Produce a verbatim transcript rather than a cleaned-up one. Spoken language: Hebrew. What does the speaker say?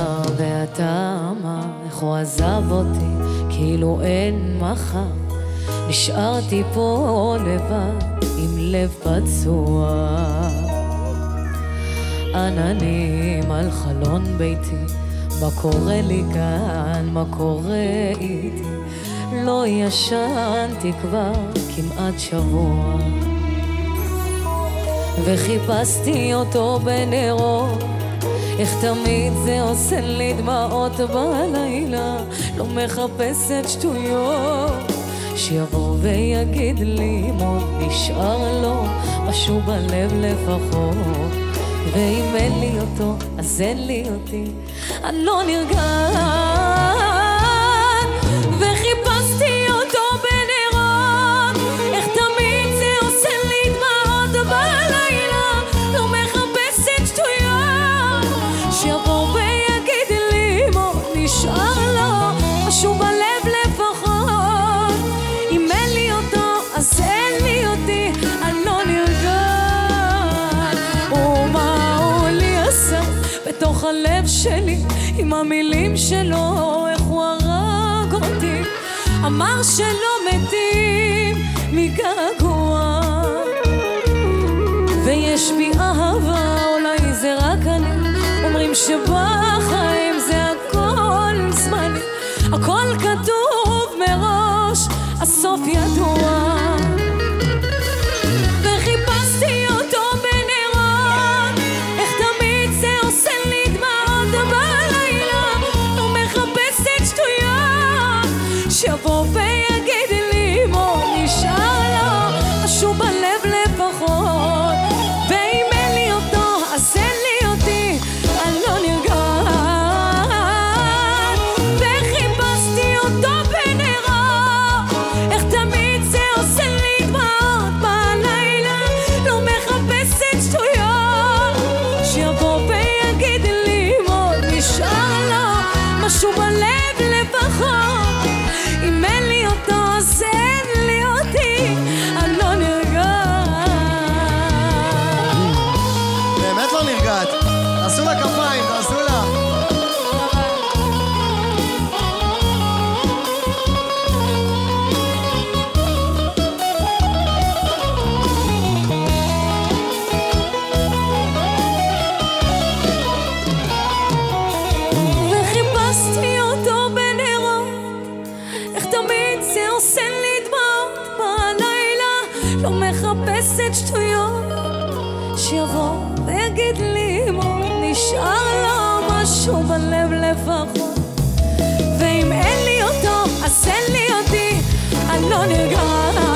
נשאר ואתה אמר איך הוא עזב אותי כאילו אין מחר. נשארתי פה לבד עם לב פצוע, עננים על חלון ביתי, מה קורה לי כאן, מה קורה איתי? לא ישנתי כבר כמעט שבוע, וחיפשתי אותו בנרות, איך תמיד זה עושה לי דמעות בלילה. לא מחפשת שטויות, שיבוא ויגיד לי מות נשאר לו משהו בלב לפחות, ואם אין לי אותו אז אין לי אותי. אני לא נרגעת וחיפשתי אותו בנרות, איך תמיד זה עושה לי דמעות בלילה. לא מחפשת שטויות, שיבוא ויגיד לי מות נשאר לו משהו בלב לפחות, אם אין לי אותו אז אין לי אותי. אני לא נרגעת, ומה הוא לי עשה בתוך הלב שלי עם המילים שלו, איך הוא הרג אותי. אמר שלא מתים מגעגוע, ויש בי אהבה, אולי זה רק אני. אומרים שבחיים זה הכל זמני, הכל כתוב מראש, הסוף ידוע. וחיפשתי אותו בנרות, איך תמיד זה עושה לי דמעות בלילה. לא מחפשת שטויות, שיבוא ויגיד לי מות נשאר לו משהו בלב לפחות, ואם אין לי אותו אז אין לי אותי. אני לא נרגעת וחיפשתי אותו בנרות, איך תמיד זה עושה לי דמעות בלילה. לא מחפשת שטויות, שיבוא ויגיד לי מות נשאר לו משהו בלב לפחות, אם אין לי אותו אז אין לי אותי. אני לא נרגעת. באמת לא נרגעת. תעשו לה כפיים, תעשו לה. וחיפשתי אותו בנרות, איך תמיד זה עושה לי דמעות בלילה. לא מחפשת שטויות, שיבוא ויגיד לי מות נשאר לו משהו בלב לפחות, ואם אין לי אותו אז אין לי אותי. אני לא נרגעת.